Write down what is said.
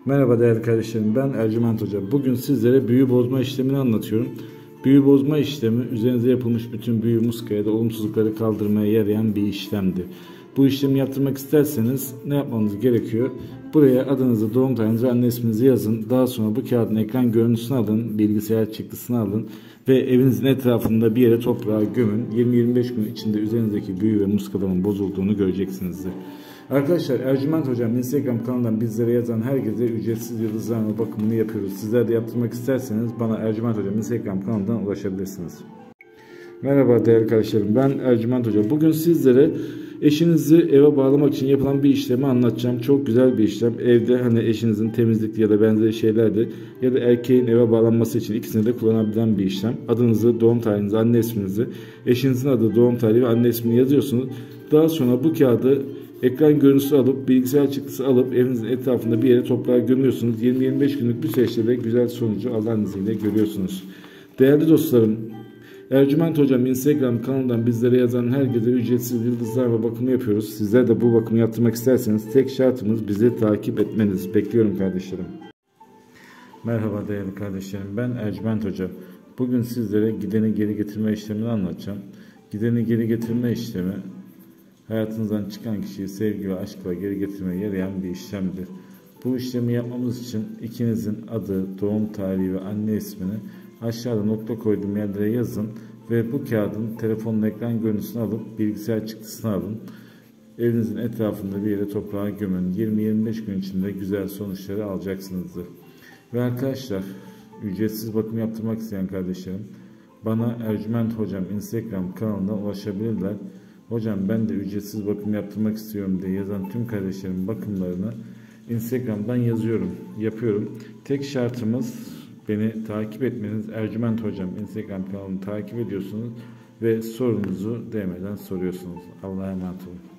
Merhaba değerli kardeşlerim, ben Ercüment Hoca. Bugün sizlere büyü bozma işlemini anlatıyorum. Büyü bozma işlemi üzerinize yapılmış bütün büyü, muska ya da olumsuzlukları kaldırmaya yarayan bir işlemdir. Bu işlemi yaptırmak isterseniz ne yapmanız gerekiyor? Buraya adınızı, doğum tarihinizi, anne isminizi yazın. Daha sonra bu kağıdın ekran görüntüsünü alın, bilgisayar çıktısını alın ve evinizin etrafında bir yere toprağa gömün. 20-25 gün içinde üzerinizdeki büyü ve muskaların bozulduğunu göreceksinizdir. Arkadaşlar, Ercüment Hocam Instagram kanalından bizlere yazan herkese ücretsiz yıldızlarla bakımını yapıyoruz. Sizler de yaptırmak isterseniz bana Ercüment Hocam Instagram kanalından ulaşabilirsiniz. Merhaba değerli kardeşlerim, ben Ercüment Hocam. Bugün sizlere eşinizi eve bağlamak için yapılan bir işlemi anlatacağım. Çok güzel bir işlem. Evde hani eşinizin temizlikte ya da benzeri şeylerde ya da erkeğin eve bağlanması için ikisini de kullanabilen bir işlem. Adınızı, doğum tarihinizi, anne isminizi, eşinizin adı, doğum tarihi ve anne ismini yazıyorsunuz. Daha sonra bu kağıdı ekran görüntüsü alıp, bilgisayar çıktısı alıp evinizin etrafında bir yere toprağa gömüyorsunuz. 20-25 günlük bir süreçte de güzel sonucu Allah'ın izniyle görüyorsunuz. Değerli dostlarım, Ercüment Hocam Instagram kanalından bizlere yazan herkese ücretsiz yıldızlar ve bakımı yapıyoruz. Sizler de bu bakımı yaptırmak isterseniz tek şartımız bizi takip etmeniz. Bekliyorum kardeşlerim. Merhaba değerli kardeşlerim, ben Ercüment Hoca. Bugün sizlere gideni geri getirme işlemini anlatacağım. Gideni geri getirme işlemi, hayatınızdan çıkan kişiyi sevgi ve aşkla geri getirmeye yarayan bir işlemdir. Bu işlemi yapmamız için ikinizin adı, doğum tarihi ve anne ismini aşağıda nokta koyduğum yerlere yazın ve bu kağıdın telefonun ekran görüntüsünü alıp bilgisayar çıktısını alın. Evinizin etrafında bir yere toprağa gömün. 20-25 gün içinde güzel sonuçları alacaksınızdır. Ve arkadaşlar, ücretsiz bakım yaptırmak isteyen kardeşlerim bana Ercüment Hocam Instagram kanalından ulaşabilirler. Hocam ben de ücretsiz bakım yaptırmak istiyorum diye yazan tüm kardeşlerim bakımlarını Instagram'dan yapıyorum. Tek şartımız beni takip etmeniz. Ercüment Hocam Instagram kanalını takip ediyorsunuz ve sorunuzu DM'den soruyorsunuz. Allah'a emanet olun.